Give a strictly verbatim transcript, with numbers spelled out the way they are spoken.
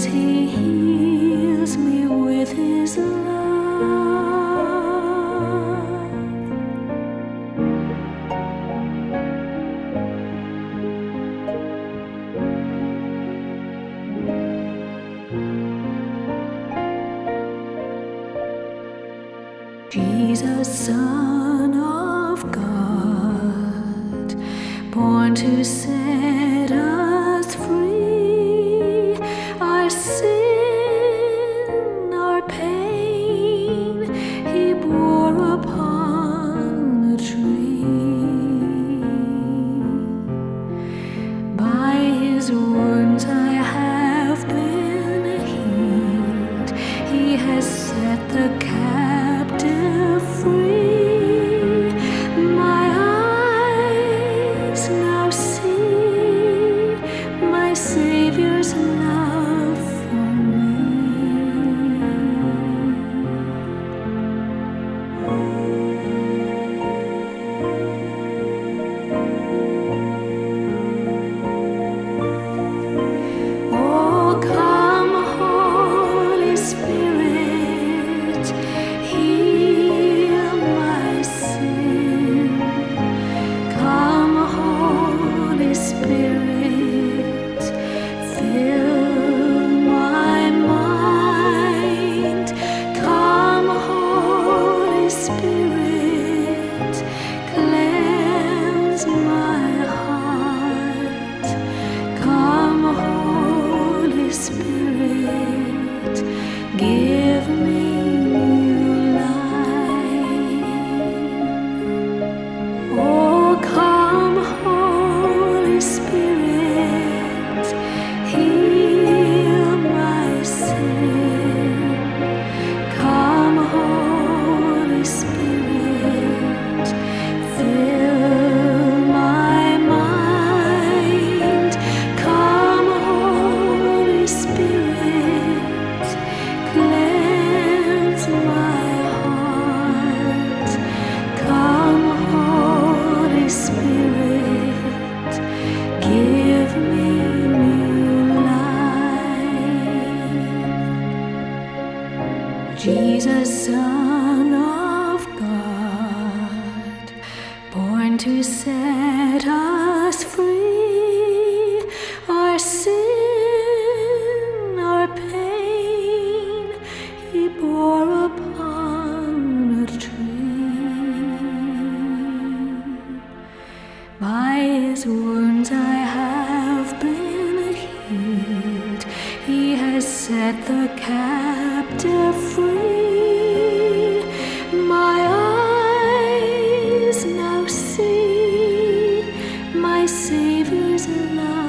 as He heals me with His love. Jesus, Son of God, born to set us free, our sin, our pain, He bore upon the tree. By His wounds I have been healed, He has set the captive free. My eyes now see my Savior's love for me. Oh, come, Holy Spirit, heal my sin. Come, Holy Spirit, fill my mind. Come, Holy Spirit, cleanse my heart. Come, Holy Spirit, give me new life. Oh, come, Holy Spirit, heal my sin. Come, Holy Spirit, fill my mind. Come, Holy Spirit, cleanse my heart. Come, Holy Spirit, give me new life. Jesus, Son of God, born to set us free, our sin, our pain, He bore upon a tree. By His wounds I have been healed, He has set the captive free. My eyes now see my Savior's love.